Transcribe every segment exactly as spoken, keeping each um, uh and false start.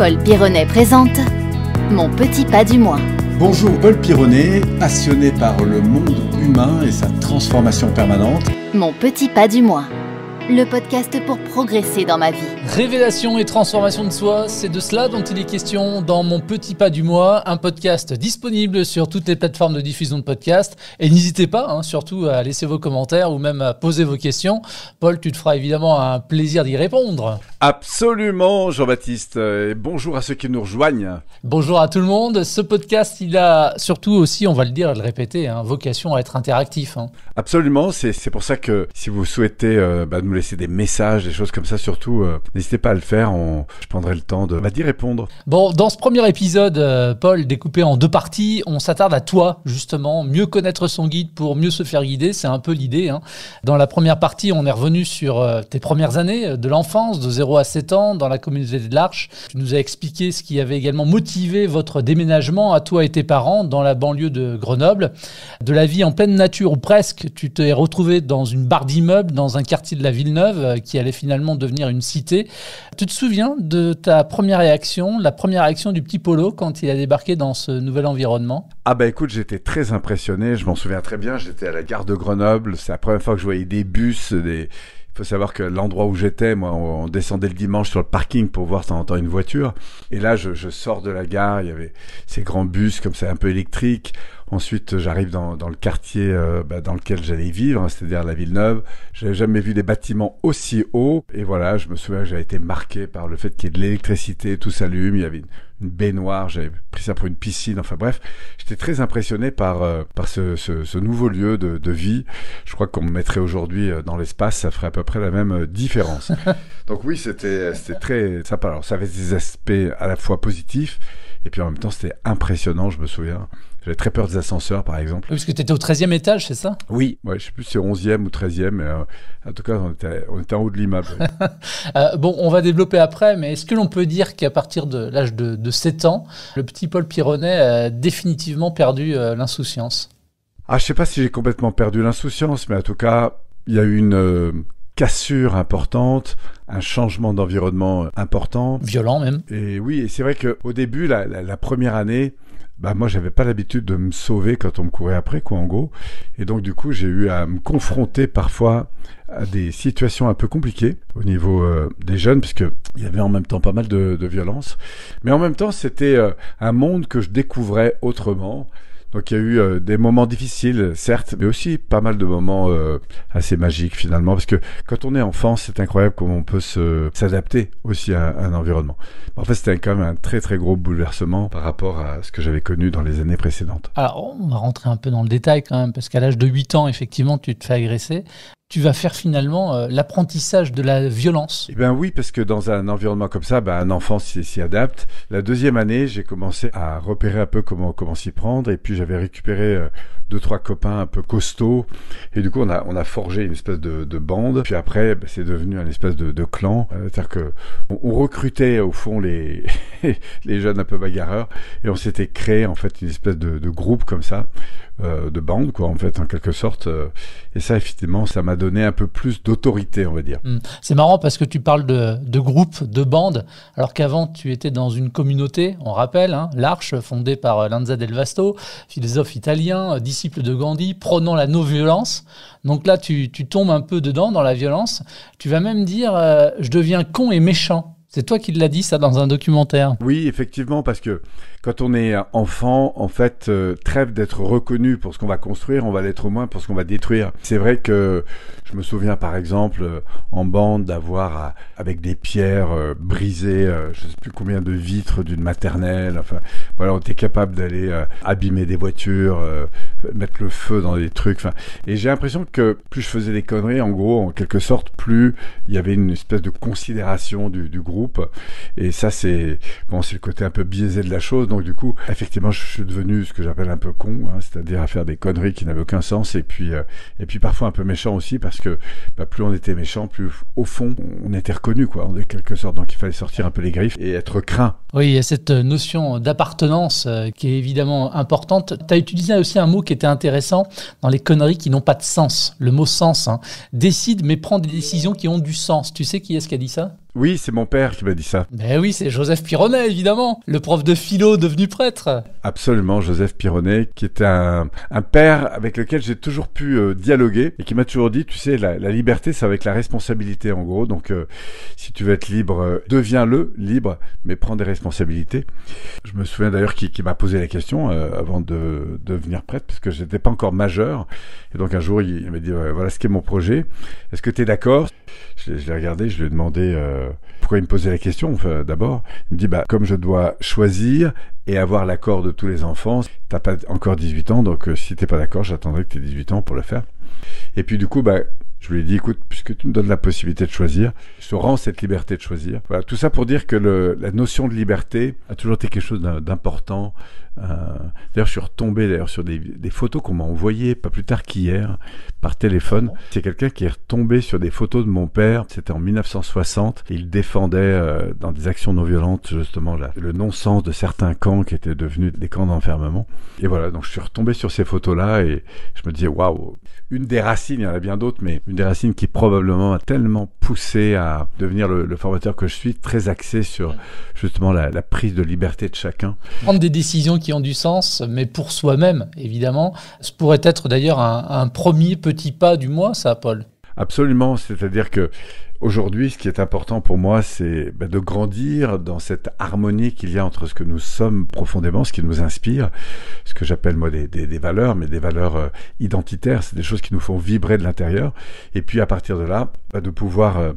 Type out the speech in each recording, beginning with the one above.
Paul Pironnet présente Mon petit pas du mois. Bonjour, Paul Pironnet, passionné par le monde humain et sa transformation permanente. Mon petit pas du mois, le podcast pour progresser dans ma vie. Révélation et transformation de soi, c'est de cela dont il est question dans Mon petit pas du mois, un podcast disponible sur toutes les plateformes de diffusion de podcasts. Et n'hésitez pas, hein, surtout à laisser vos commentaires ou même à poser vos questions. Paul, tu te feras évidemment un plaisir d'y répondre. Absolument, Jean-Baptiste. Et bonjour à ceux qui nous rejoignent. Bonjour à tout le monde. Ce podcast, il a surtout aussi, on va le dire et le répéter, hein, vocation à être interactif. Hein. Absolument, c'est, c'est pour ça que si vous souhaitez euh, bah, nous laisser des messages, des choses comme ça, surtout, euh, n'hésitez pas à le faire. On, je prendrai le temps de, bah, d'y répondre. Bon, dans ce premier épisode, euh, Paul, découpé en deux parties, on s'attarde à toi, justement, mieux connaître son guide pour mieux se faire guider. C'est un peu l'idée. Hein. Dans la première partie, on est revenu sur euh, tes premières années de l'enfance, de zéro à sept ans, dans la communauté de l'Arche. Tu nous as expliqué ce qui avait également motivé votre déménagement à toi et tes parents dans la banlieue de Grenoble. De la vie en pleine nature, ou presque, tu t'es retrouvé dans une barre d'immeubles, dans un quartier de la Villeneuve, qui allait finalement devenir une cité. Tu te souviens de ta première réaction, la première réaction du petit Polo quand il a débarqué dans ce nouvel environnement ? Ah bah écoute, j'étais très impressionné, je m'en souviens très bien, j'étais à la gare de Grenoble, c'est la première fois que je voyais des bus, des... Il faut savoir que l'endroit où j'étais, moi, on descendait le dimanche sur le parking pour voir de temps en temps une voiture. Et là, je, je sors de la gare, il y avait ces grands bus comme ça, un peu électriques. Ensuite, j'arrive dans, dans le quartier euh, bah, dans lequel j'allais vivre, hein, c'est-à-dire la Villeneuve. J'avais jamais vu des bâtiments aussi hauts. Et voilà, je me souviens que j'avais été marqué par le fait qu'il y ait de l'électricité, tout s'allume. Il y avait une, une baignoire, j'avais pris ça pour une piscine. Enfin bref, j'étais très impressionné par, euh, par ce, ce, ce nouveau lieu de, de vie. Je crois qu'on me mettrait aujourd'hui dans l'espace, ça ferait à peu près la même différence. Donc oui, c'était, c'était très sympa. Alors ça avait des aspects à la fois positifs, et puis en même temps, c'était impressionnant, je me souviens. J'avais très peur des ascenseurs, par exemple. Oui, parce que tu étais au treizième étage, c'est ça ? Oui, ouais, je ne sais plus si c'est onzième ou treizième, mais euh, en tout cas, on était, on était en haut de l'immeuble. Oui. euh, bon, on va développer après, mais est-ce que l'on peut dire qu'à partir de l'âge de, de sept ans, le petit Paul Pironnet a définitivement perdu euh, l'insouciance ? Ah, je ne sais pas si j'ai complètement perdu l'insouciance, mais en tout cas, il y a eu une euh, cassure importante, un changement d'environnement important. Violent même. Et oui, et c'est vrai qu'au début, la, la, la première année, bah moi j'avais pas l'habitude de me sauver quand on me courait après, quoi, en gros. Et donc du coup j'ai eu à me confronter parfois à des situations un peu compliquées au niveau euh, des jeunes, puisque il y avait en même temps pas mal de, de violence. Mais en même temps c'était euh, un monde que je découvrais autrement. Donc il y a eu euh, des moments difficiles, certes, mais aussi pas mal de moments euh, assez magiques finalement, parce que quand on est enfant, c'est incroyable comment on peut se, s'adapter aussi à, à un environnement. En fait, c'était quand même un très très gros bouleversement par rapport à ce que j'avais connu dans les années précédentes. Alors, on va rentrer un peu dans le détail quand même, parce qu'à l'âge de huit ans, effectivement, tu te fais agresser. Tu vas faire finalement euh, l'apprentissage de la violence. Eh bien oui, parce que dans un environnement comme ça, ben, un enfant s'y, s'y adapte. La deuxième année, j'ai commencé à repérer un peu comment, comment s'y prendre, et puis j'avais récupéré euh, deux, trois copains un peu costauds, et du coup on a, on a forgé une espèce de, de bande, puis après ben, c'est devenu une espèce de, de clan, euh, c'est-à-dire que on, on recrutait au fond les, les jeunes un peu bagarreurs, et on s'était créé en fait une espèce de, de groupe comme ça, euh, de bande quoi en fait en quelque sorte, euh, et ça effectivement ça m'a donné un peu plus d'autorité, on va dire. Mmh. C'est marrant parce que tu parles de, de groupe, de bande, alors qu'avant tu étais dans une communauté, on rappelle, hein, l'Arche, fondée par Lanza del Vasto, philosophe italien, disciple de Gandhi, prônant la non-violence. Donc là tu, tu tombes un peu dedans, dans la violence. Tu vas même dire euh, « je deviens con et méchant ». C'est toi qui l'as dit ça dans un documentaire. Oui, effectivement, parce que quand on est enfant, en fait, euh, trêve d'être reconnu pour ce qu'on va construire, on va l'être au moins pour ce qu'on va détruire. C'est vrai que je me souviens, par exemple, euh, en bande, d'avoir, euh, avec des pierres, euh, brisé, euh, je ne sais plus combien de vitres d'une maternelle. Enfin, voilà, on était capable d'aller euh, abîmer des voitures, euh, mettre le feu dans des trucs. Enfin, et j'ai l'impression que plus je faisais des conneries, en gros, en quelque sorte, plus il y avait une espèce de considération du, du groupe. Et ça, c'est bon, c'est le côté un peu biaisé de la chose. Donc du coup, effectivement, je suis devenu ce que j'appelle un peu con, hein, c'est-à-dire à faire des conneries qui n'avaient aucun sens, et puis euh, et puis parfois un peu méchant aussi, parce que bah, plus on était méchant, plus au fond on était reconnu, quoi, en quelque sorte. Donc il fallait sortir un peu les griffes et être craint. Oui, il y a cette notion d'appartenance euh, qui est évidemment importante. Tu as utilisé aussi un mot qui était intéressant dans les conneries qui n'ont pas de sens. Le mot sens, hein. Décide mais prends des décisions qui ont du sens. Tu sais qui est-ce qui a dit ça ? Oui, c'est mon père qui m'a dit ça. Ben oui, c'est Joseph Pironnet, évidemment, le prof de philo devenu prêtre. Absolument, Joseph Pironnet, qui était un, un père avec lequel j'ai toujours pu euh, dialoguer et qui m'a toujours dit, tu sais, la, la liberté, c'est avec la responsabilité, en gros. Donc, euh, si tu veux être libre, euh, deviens-le, libre, mais prends des responsabilités. Je me souviens d'ailleurs qu'il, qu'il m'a posé la question euh, avant de, de devenir prêtre, parce que j'étais pas encore majeur. Et donc, un jour, il, il m'a dit, ouais, voilà ce qu'est mon projet. Est-ce que tu es d'accord ? Je l'ai, je l'ai regardé, je lui ai demandé euh, pourquoi il me posait la question. Enfin, d'abord, il me dit, bah, comme je dois choisir et avoir l'accord de tous les enfants, t'as pas encore dix-huit ans, donc euh, si t'es pas d'accord, j'attendrai que t'aies dix-huit ans pour le faire. Et puis du coup, bah, je lui ai dit, écoute, puisque tu me donnes la possibilité de choisir, je te rends cette liberté de choisir. Voilà, tout ça pour dire que le, la notion de liberté a toujours été quelque chose d'important. Euh, d'ailleurs, je suis retombé d'ailleurs sur des, des photos qu'on m'a envoyées pas plus tard qu'hier par téléphone. C'est quelqu'un qui est retombé sur des photos de mon père. C'était en mille neuf cent soixante. Et il défendait euh, dans des actions non violentes justement là, le non-sens de certains camps qui étaient devenus des camps d'enfermement. Et voilà, donc je suis retombé sur ces photos-là et je me disais waouh. Une des racines, il y en a bien d'autres, mais une des racines qui probablement m'a tellement poussé à devenir le, le formateur que je suis, très axé sur justement la, la prise de liberté de chacun. Prendre des décisions qui ont du sens, mais pour soi-même, évidemment. Ce pourrait être d'ailleurs un, un premier petit pas du mois, ça, Paul. Absolument, c'est-à-dire que aujourd'hui, ce qui est important pour moi, c'est ben, de grandir dans cette harmonie qu'il y a entre ce que nous sommes profondément, ce qui nous inspire, ce que j'appelle moi des, des, des valeurs, mais des valeurs euh, identitaires, c'est des choses qui nous font vibrer de l'intérieur, et puis à partir de là, ben, de pouvoir euh,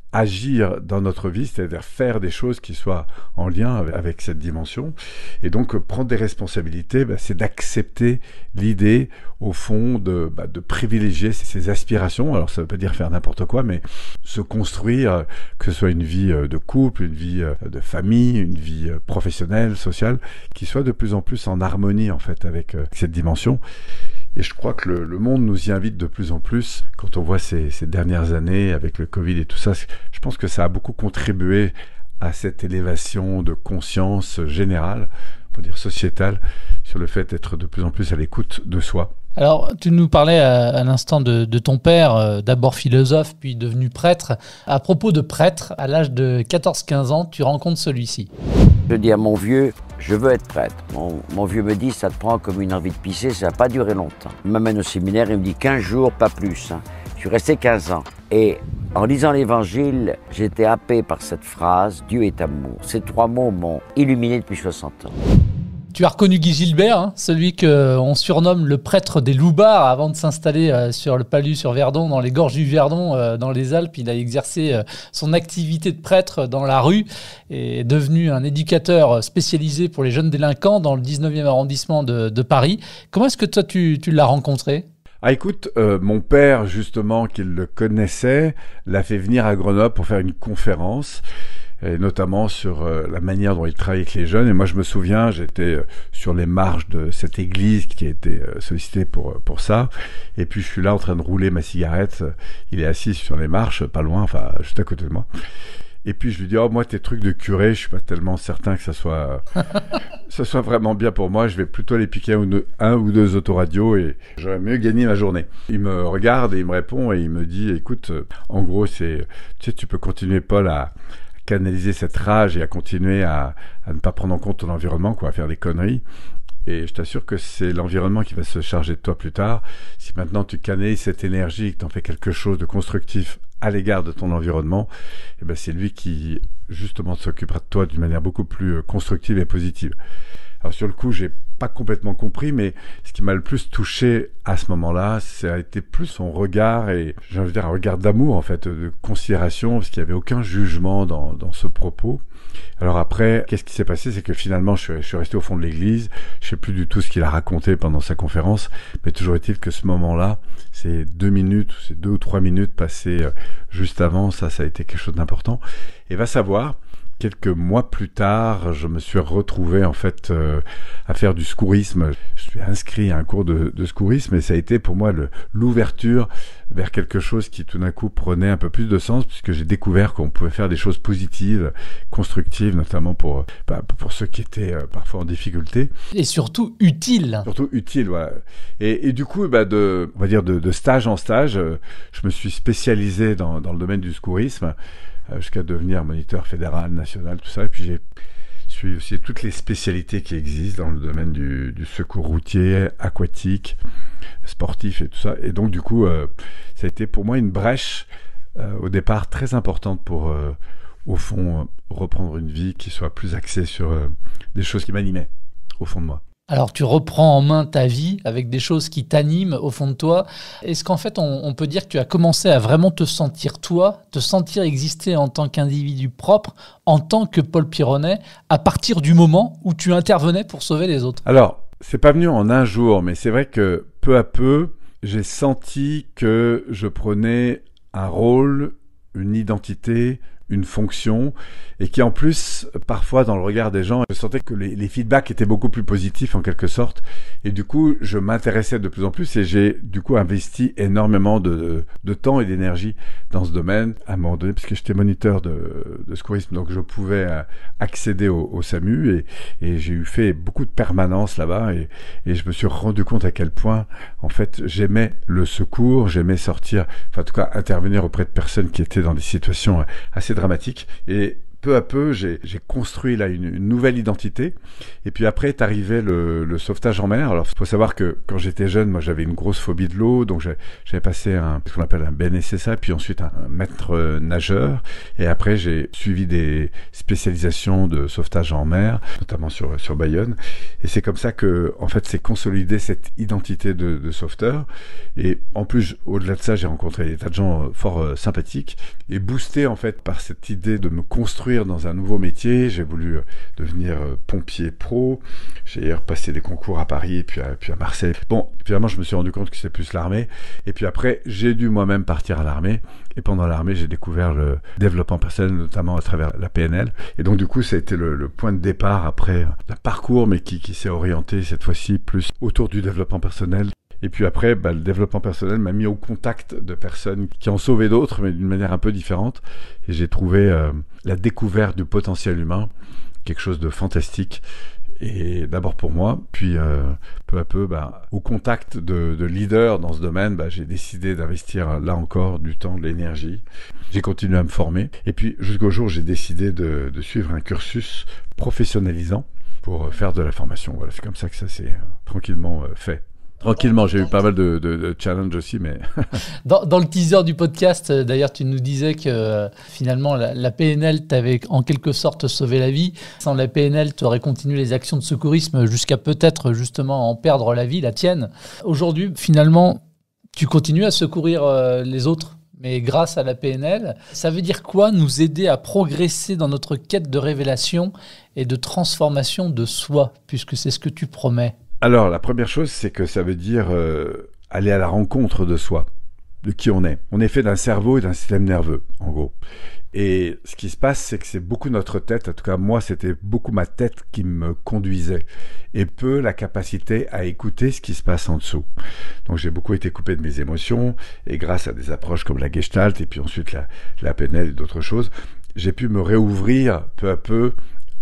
agir dans notre vie, c'est-à-dire faire des choses qui soient en lien avec, avec cette dimension. Et donc, prendre des responsabilités, bah, c'est d'accepter l'idée, au fond, de, bah, de privilégier ses aspirations. Alors, ça ne veut pas dire faire n'importe quoi, mais se construire, que ce soit une vie de couple, une vie de famille, une vie professionnelle, sociale, qui soit de plus en plus en harmonie, en fait, avec euh, cette dimension. Et je crois que le, le monde nous y invite de plus en plus. Quand on voit ces, ces dernières années avec le Covid et tout ça, je pense que ça a beaucoup contribué à cette élévation de conscience générale, on peut dire sociétale, sur le fait d'être de plus en plus à l'écoute de soi. Alors, tu nous parlais à, à l'instant de, de ton père, euh, d'abord philosophe, puis devenu prêtre. À propos de prêtre, à l'âge de quatorze quinze ans, tu rencontres celui-ci. Je dis à mon vieux, je veux être prêtre. Mon, mon vieux me dit, ça te prend comme une envie de pisser, ça n'a pas duré longtemps. Il m'amène au séminaire, il me dit quinze jours, pas plus. Hein. Je suis resté quinze ans. Et en lisant l'Évangile, j'étais happé par cette phrase, Dieu est amour. Ces trois mots m'ont illuminé depuis soixante ans. Tu as reconnu Guy Gilbert, hein, celui qu'on surnomme le prêtre des Loubards, avant de s'installer euh, sur le Palus sur Verdon, dans les gorges du Verdon, euh, dans les Alpes. Il a exercé euh, son activité de prêtre dans la rue et est devenu un éducateur spécialisé pour les jeunes délinquants dans le dix-neuvième arrondissement de, de Paris. Comment est-ce que toi, tu, tu l'as rencontré ? Ah écoute, euh, mon père, justement, qui le connaissait, l'a fait venir à Grenoble pour faire une conférence, et notamment sur euh, la manière dont il travaille avec les jeunes. Et moi, je me souviens, j'étais euh, sur les marches de cette église qui a été euh, sollicitée pour, pour ça. Et puis, je suis là en train de rouler ma cigarette. Il est assis sur les marches, pas loin, enfin, juste à côté de moi. Et puis, je lui dis, oh, moi, tes trucs de curé, je suis pas tellement certain que ça soit, ça soit vraiment bien pour moi. Je vais plutôt aller piquer un ou deux, un ou deux autoradios et j'aurais mieux gagné ma journée. Il me regarde et il me répond et il me dit, écoute, en gros, c'est, tu sais, tu peux continuer, Paul, à canaliser cette rage et à continuer à, à ne pas prendre en compte ton environnement, quoi, à faire des conneries. Et je t'assure que c'est l'environnement qui va se charger de toi plus tard. Si maintenant tu canalises cette énergie et que tu en fais quelque chose de constructif à l'égard de ton environnement, eh ben c'est lui qui, justement, s'occupera de toi d'une manière beaucoup plus constructive et positive. Alors sur le coup, j'ai pas complètement compris, mais ce qui m'a le plus touché à ce moment-là, ça a été plus son regard, et j'ai envie de dire un regard d'amour, en fait, de considération, parce qu'il n'y avait aucun jugement dans, dans ce propos. Alors après, qu'est-ce qui s'est passé? C'est que finalement, je suis, je suis resté au fond de l'église, je sais plus du tout ce qu'il a raconté pendant sa conférence, mais toujours est-il que ce moment-là, ces deux minutes, ces deux ou trois minutes passées juste avant, ça, ça a été quelque chose d'important. Et va savoir, quelques mois plus tard, je me suis retrouvé en fait euh, à faire du secourisme. Je suis inscrit à un cours de, de secourisme et ça a été pour moi le, l'ouverture vers quelque chose qui tout d'un coup prenait un peu plus de sens, puisque j'ai découvert qu'on pouvait faire des choses positives, constructives, notamment pour, bah, pour ceux qui étaient euh, parfois en difficulté. Et surtout utiles. Surtout utiles, voilà. Et, et du coup, bah, de, on va dire de, de stage en stage, euh, je me suis spécialisé dans, dans le domaine du secourisme. euh, jusqu'à devenir moniteur fédéral, national, tout ça. Et puis j'ai suivi aussi toutes les spécialités qui existent dans le domaine du, du secours routier, aquatique, sportif et tout ça. Et donc du coup, euh, ça a été pour moi une brèche euh, au départ très importante pour, euh, au fond, euh, reprendre une vie qui soit plus axée sur euh, des choses qui m'animaient au fond de moi. Alors, tu reprends en main ta vie avec des choses qui t'animent au fond de toi. Est-ce qu'en fait, on, on peut dire que tu as commencé à vraiment te sentir toi, te sentir exister en tant qu'individu propre, en tant que Paul Pironnet, à partir du moment où tu intervenais pour sauver les autres? Alors, c'est pas venu en un jour, mais c'est vrai que peu à peu, j'ai senti que je prenais un rôle, une identité, une fonction, et qui en plus, parfois dans le regard des gens, je sentais que les, les feedbacks étaient beaucoup plus positifs en quelque sorte, et du coup je m'intéressais de plus en plus, et j'ai du coup investi énormément de, de temps et d'énergie dans ce domaine, à un moment donné, puisque j'étais moniteur de, de secourisme, donc je pouvais accéder au, au SAMU, et, et j'ai eu fait beaucoup de permanence là-bas, et, et je me suis rendu compte à quel point, en fait, j'aimais le secours, j'aimais sortir, enfin en tout cas intervenir auprès de personnes qui étaient dans des situations assez dramatique, et peu à peu j'ai, j'ai construit là une, une nouvelle identité. Et puis après est arrivé le, le sauvetage en mer. Alors il faut savoir que quand j'étais jeune, moi j'avais une grosse phobie de l'eau, donc j'ai, j'avais passé un, ce qu'on appelle un B N S S A, puis ensuite un, un maître nageur, et après j'ai suivi des spécialisations de sauvetage en mer, notamment sur, sur Bayonne, et c'est comme ça que en fait c'est consolidé cette identité de, de sauveteur. Et en plus, au-delà de ça, j'ai rencontré des tas de gens fort euh, sympathiques, et boosté en fait par cette idée de me construire dans un nouveau métier. J'ai voulu euh, devenir euh, pompier pro, j'ai repassé des concours à Paris et puis à, puis à Marseille. Bon, finalement je me suis rendu compte que c'est plus l'armée, et puis après j'ai dû moi-même partir à l'armée, et pendant l'armée j'ai découvert le développement personnel, notamment à travers la P N L, et donc du coup ça a été le, le point de départ après un parcours, mais qui, qui s'est orienté cette fois-ci plus autour du développement personnel. Et puis après, bah, le développement personnel m'a mis au contact de personnes qui ont sauvé d'autres, mais d'une manière un peu différente. Et j'ai trouvé euh, la découverte du potentiel humain, quelque chose de fantastique. Et d'abord pour moi, puis euh, peu à peu, bah, au contact de, de leaders dans ce domaine, bah, j'ai décidé d'investir là encore du temps, de l'énergie. J'ai continué à me former. Et puis jusqu'au jour où j'ai décidé de, de suivre un cursus professionnalisant pour faire de la formation. Voilà, c'est comme ça que ça s'est euh, tranquillement euh, fait. Tranquillement, j'ai eu pas mal de, de, de challenges aussi, mais... dans, dans le teaser du podcast, d'ailleurs, tu nous disais que euh, finalement, la, la P N L t'avait en quelque sorte sauvé la vie. Sans la P N L, tu aurais continué les actions de secourisme jusqu'à peut-être justement en perdre la vie, la tienne. Aujourd'hui, finalement, tu continues à secourir euh, les autres, mais grâce à la P N L. Ça veut dire quoi, nous aider à progresser dans notre quête de révélation et de transformation de soi, puisque c'est ce que tu promets? Alors, la première chose, c'est que ça veut dire euh, aller à la rencontre de soi, de qui on est. On est fait d'un cerveau et d'un système nerveux, en gros. Et ce qui se passe, c'est que c'est beaucoup notre tête, en tout cas moi, c'était beaucoup ma tête qui me conduisait, et peu la capacité à écouter ce qui se passe en dessous. Donc j'ai beaucoup été coupé de mes émotions, et grâce à des approches comme la Gestalt, et puis ensuite la, la P N L et d'autres choses, j'ai pu me réouvrir peu à peu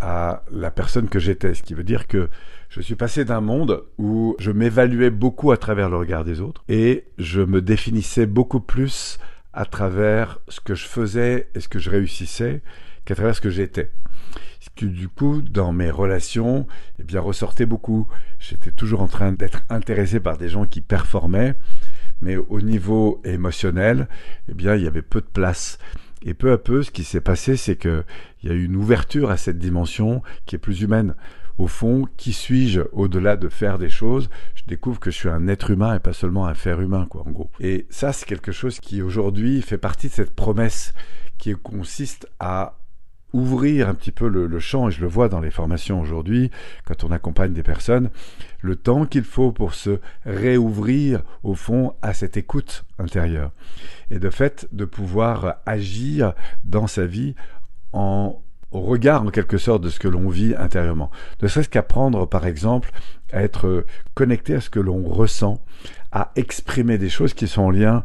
à la personne que j'étais, ce qui veut dire que je suis passé d'un monde où je m'évaluais beaucoup à travers le regard des autres, et je me définissais beaucoup plus à travers ce que je faisais et ce que je réussissais qu'à travers ce que j'étais. Ce qui, du coup, dans mes relations, eh bien, ressortait beaucoup. J'étais toujours en train d'être intéressé par des gens qui performaient, mais au niveau émotionnel, eh bien, il y avait peu de place. Et peu à peu, ce qui s'est passé, c'est qu'il y a eu une ouverture à cette dimension qui est plus humaine. Au fond, qui suis-je au-delà de faire des choses? Je découvre que je suis un être humain et pas seulement un faire humain, quoi, en gros. Et ça, c'est quelque chose qui, aujourd'hui, fait partie de cette promesse qui consiste à ouvrir un petit peu le, le champ, et je le vois dans les formations aujourd'hui, quand on accompagne des personnes, le temps qu'il faut pour se réouvrir, au fond, à cette écoute intérieure. Et de fait, de pouvoir agir dans sa vie en au regard en quelque sorte de ce que l'on vit intérieurement. Ne serait-ce qu'apprendre par exemple à être connecté à ce que l'on ressent, à exprimer des choses qui sont en lien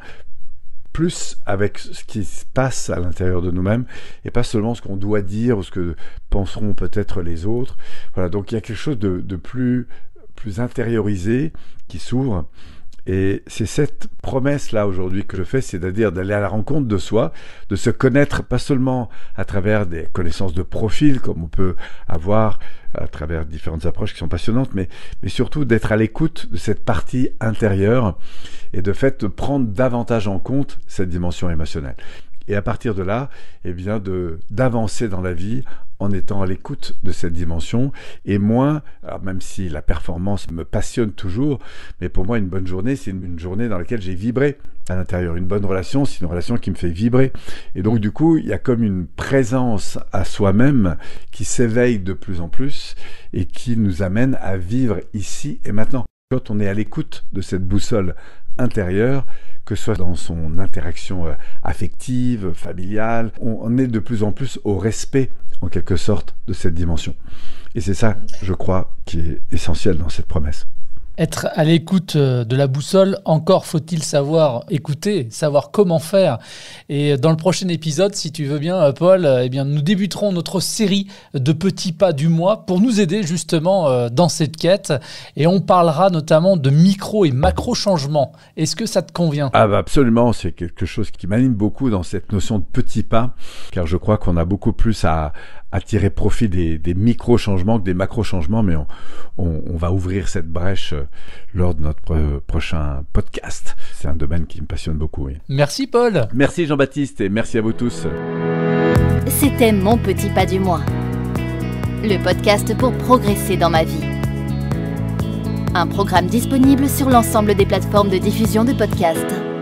plus avec ce qui se passe à l'intérieur de nous-mêmes, et pas seulement ce qu'on doit dire ou ce que penseront peut-être les autres. Voilà, donc il y a quelque chose de, de plus, plus intériorisé qui s'ouvre, Et c'est cette promesse-là aujourd'hui que je fais, c'est-à-dire d'aller à la rencontre de soi, de se connaître pas seulement à travers des connaissances de profil, comme on peut avoir à travers différentes approches qui sont passionnantes, mais, mais surtout d'être à l'écoute de cette partie intérieure et de fait de prendre davantage en compte cette dimension émotionnelle. Et à partir de là, eh bien de d'avancer dans la vie en étant à l'écoute de cette dimension et moins, alors même si la performance me passionne toujours, mais pour moi une bonne journée, c'est une, une journée dans laquelle j'ai vibré à l'intérieur. Une bonne relation, c'est une relation qui me fait vibrer. Et donc du coup, il y a comme une présence à soi-même qui s'éveille de plus en plus et qui nous amène à vivre ici et maintenant. Quand on est à l'écoute de cette boussole intérieure, que ce soit dans son interaction affective, familiale, on est de plus en plus au respect, en quelque sorte, de cette dimension. Et c'est ça, je crois, qui est essentiel dans cette promesse. Être à l'écoute de la boussole, encore faut-il savoir écouter, savoir comment faire. Et dans le prochain épisode, si tu veux bien, Paul, eh bien, nous débuterons notre série de petits pas du mois pour nous aider justement dans cette quête. Et on parlera notamment de micro et macro changements. Est-ce que ça te convient ? Ah bah absolument, c'est quelque chose qui m'anime beaucoup dans cette notion de petits pas, car je crois qu'on a beaucoup plus à, à tirer profit des, des micro-changements que des macro-changements, mais on, on, on va ouvrir cette brèche lors de notre prochain podcast. C'est un domaine qui me passionne beaucoup. Oui. Merci Paul. Merci Jean-Baptiste et merci à vous tous. C'était Mon Petit Pas du Mois, le podcast pour progresser dans ma vie. Un programme disponible sur l'ensemble des plateformes de diffusion de podcasts.